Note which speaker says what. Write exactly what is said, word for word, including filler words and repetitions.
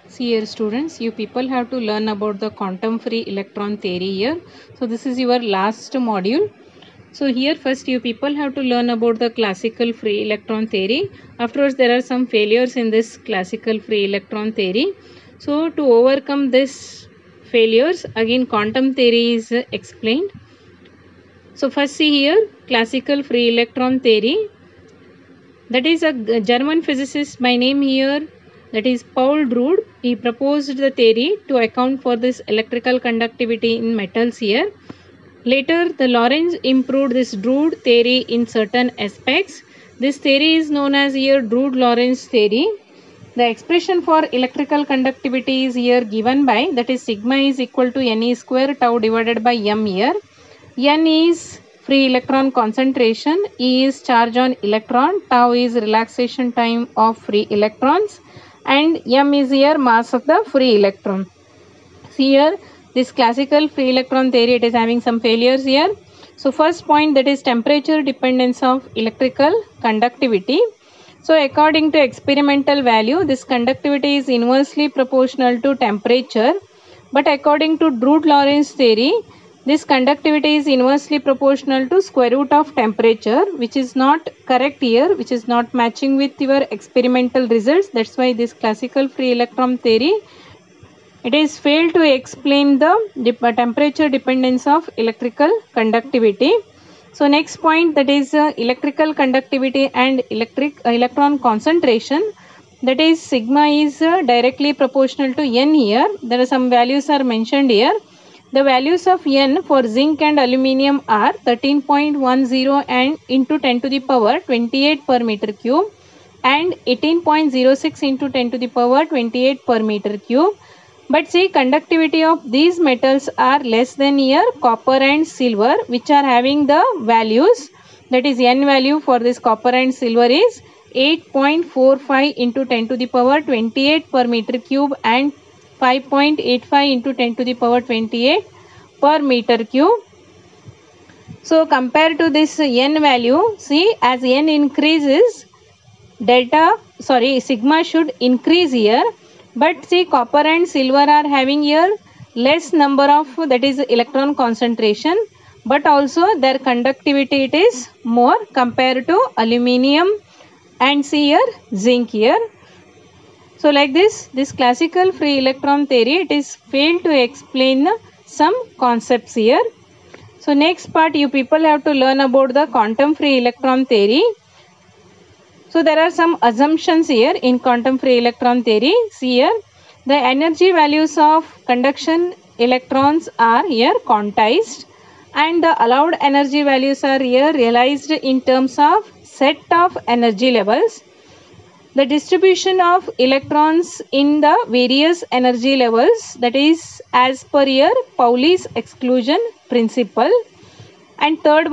Speaker 1: See here students, you people have to learn about the quantum free electron theory here. So this is your last module. So here first you people have to learn about the classical free electron theory. Afterwards there are some failures in this classical free electron theory. So to overcome this failures, again quantum theory is uh, explained. So first see here classical free electron theory. That is a German physicist by name here, that is Paul Drude. He proposed the theory to account for this electrical conductivity in metals here. Later, the Lorentz improved this Drude theory in certain aspects. This theory is known as here Drude-Lorentz theory. The expression for electrical conductivity is here given by, that is sigma is equal to Ne square tau divided by m here. N is free electron concentration, E is charge on electron, tau is relaxation time of free electrons, and m is here mass of the free electron. See here this classical free electron theory, it is having some failures here. So first point, that is temperature dependence of electrical conductivity. So according to experimental value, this conductivity is inversely proportional to temperature, but according to Drude-Lorentz theory, this conductivity is inversely proportional to square root of temperature, which is not correct here, which is not matching with your experimental results. That's why this classical free electron theory, it is failed to explain the dip temperature dependence of electrical conductivity. So next point, that is uh, electrical conductivity and electric uh, electron concentration. That is sigma is uh, directly proportional to N here. There are some values are mentioned here. The values of N for zinc and aluminium are thirteen point one zero and into ten to the power twenty-eight per meter cube and eighteen point zero six into ten to the power twenty-eight per meter cube. But see, conductivity of these metals are less than here copper and silver, which are having the values, that is N value for this copper and silver is eight point four five into ten to the power twenty-eight per meter cube and five point eight five into ten to the power twenty-eight per meter cube. So compared to this N value, see, as N increases, delta, sorry, sigma should increase here. But see, copper and silver are having here less number of, that is electron concentration, but also their conductivity it is more compared to aluminium and see here zinc here. So like this, this classical free electron theory, it is failed to explain some concepts here. So next part, you people have to learn about the quantum free electron theory. So there are some assumptions here in quantum free electron theory. See here, the energy values of conduction electrons are here quantized, and the allowed energy values are here realized in terms of set of energy levels. The distribution of electrons in the various energy levels, that is as per here Pauli's exclusion principle. And third